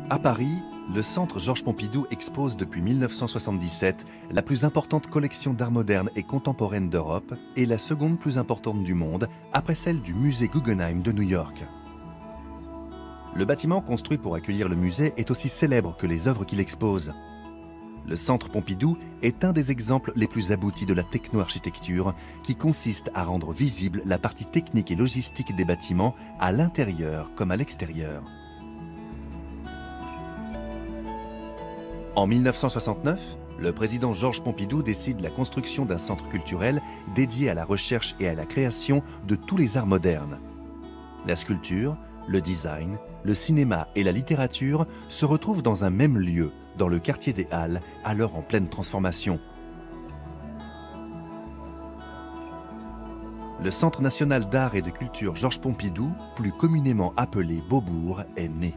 À Paris, le Centre Georges Pompidou expose depuis 1977 la plus importante collection d'art moderne et contemporaine d'Europe et la seconde plus importante du monde, après celle du musée Guggenheim de New York. Le bâtiment construit pour accueillir le musée est aussi célèbre que les œuvres qu'il expose. Le Centre Pompidou est un des exemples les plus aboutis de la techno-architecture qui consiste à rendre visible la partie technique et logistique des bâtiments à l'intérieur comme à l'extérieur. En 1969, le président Georges Pompidou décide la construction d'un centre culturel dédié à la recherche et à la création de tous les arts modernes. La sculpture, le design, le cinéma et la littérature se retrouvent dans un même lieu, dans le quartier des Halles, alors en pleine transformation. Le Centre national d'art et de culture Georges Pompidou, plus communément appelé Beaubourg, est né.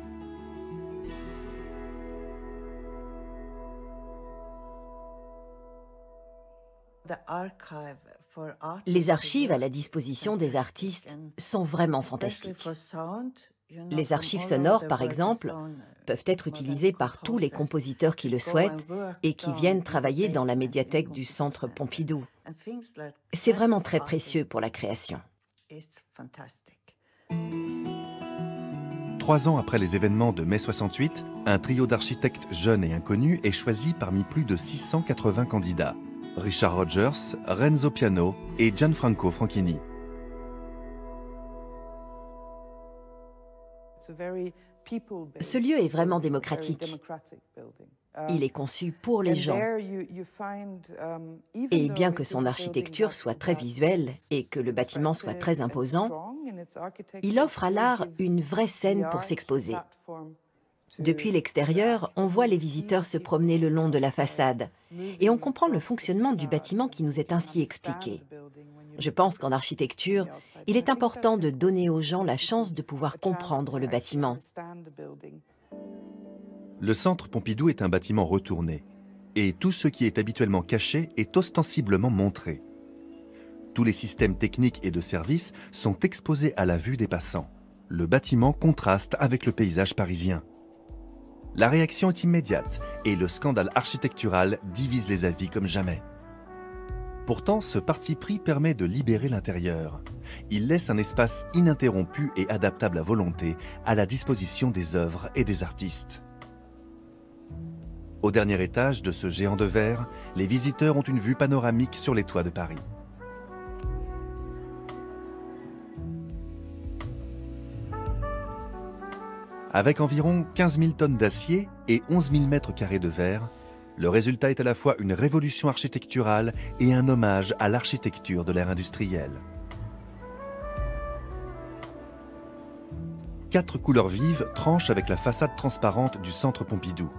Les archives à la disposition des artistes sont vraiment fantastiques. Les archives sonores, par exemple, peuvent être utilisées par tous les compositeurs qui le souhaitent et qui viennent travailler dans la médiathèque du Centre Pompidou. C'est vraiment très précieux pour la création. 3 ans après les événements de mai 68, un trio d'architectes jeunes et inconnus est choisi parmi plus de 680 candidats. Richard Rogers, Renzo Piano et Gianfranco Franchini. Ce lieu est vraiment démocratique. Il est conçu pour les gens. Et bien que son architecture soit très visuelle et que le bâtiment soit très imposant, il offre à l'art une vraie scène pour s'exposer. Depuis l'extérieur, on voit les visiteurs se promener le long de la façade et on comprend le fonctionnement du bâtiment qui nous est ainsi expliqué. Je pense qu'en architecture, il est important de donner aux gens la chance de pouvoir comprendre le bâtiment. Le Centre Pompidou est un bâtiment retourné et tout ce qui est habituellement caché est ostensiblement montré. Tous les systèmes techniques et de services sont exposés à la vue des passants. Le bâtiment contraste avec le paysage parisien. La réaction est immédiate et le scandale architectural divise les avis comme jamais. Pourtant, ce parti pris permet de libérer l'intérieur. Il laisse un espace ininterrompu et adaptable à volonté à la disposition des œuvres et des artistes. Au dernier étage de ce géant de verre, les visiteurs ont une vue panoramique sur les toits de Paris. Avec environ 15 000 tonnes d'acier et 11 000 mètres carrés de verre, le résultat est à la fois une révolution architecturale et un hommage à l'architecture de l'ère industrielle. 4 couleurs vives tranchent avec la façade transparente du Centre Pompidou.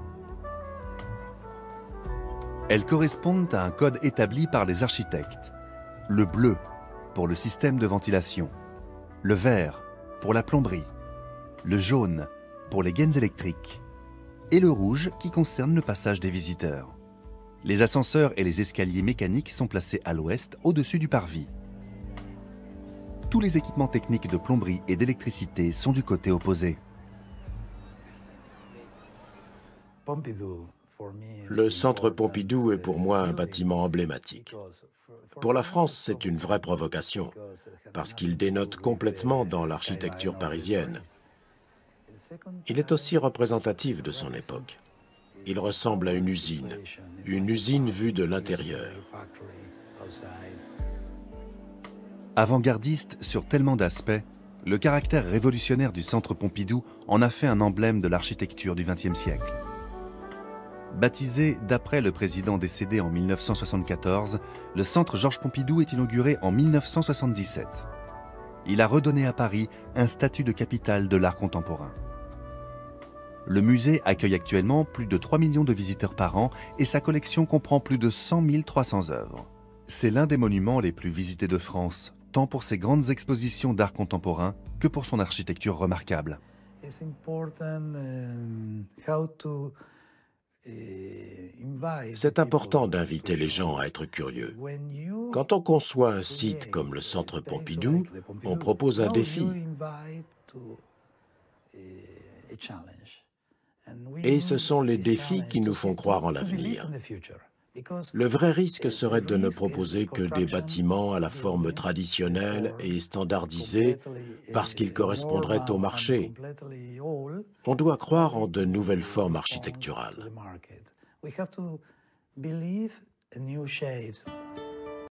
Elles correspondent à un code établi par les architectes. Le bleu pour le système de ventilation, le vert pour la plomberie, le jaune pour les gaines électriques, et le rouge qui concerne le passage des visiteurs. Les ascenseurs et les escaliers mécaniques sont placés à l'ouest, au-dessus du parvis. Tous les équipements techniques de plomberie et d'électricité sont du côté opposé. Le Centre Pompidou est pour moi un bâtiment emblématique. Pour la France, c'est une vraie provocation, parce qu'il dénote complètement dans l'architecture parisienne. Il est aussi représentatif de son époque. Il ressemble à une usine vue de l'intérieur. Avant-gardiste sur tellement d'aspects, le caractère révolutionnaire du Centre Pompidou en a fait un emblème de l'architecture du XXe siècle. Baptisé d'après le président décédé en 1974, le Centre Georges Pompidou est inauguré en 1977. Il a redonné à Paris un statut de capitale de l'art contemporain. Le musée accueille actuellement plus de 3 millions de visiteurs par an et sa collection comprend plus de 100 300 œuvres. C'est l'un des monuments les plus visités de France, tant pour ses grandes expositions d'art contemporain que pour son architecture remarquable. C'est important d'inviter les gens à être curieux. Quand on conçoit un site comme le Centre Pompidou, on propose un défi. Et ce sont les défis qui nous font croire en l'avenir. Le vrai risque serait de ne proposer que des bâtiments à la forme traditionnelle et standardisée parce qu'ils correspondraient au marché. On doit croire en de nouvelles formes architecturales.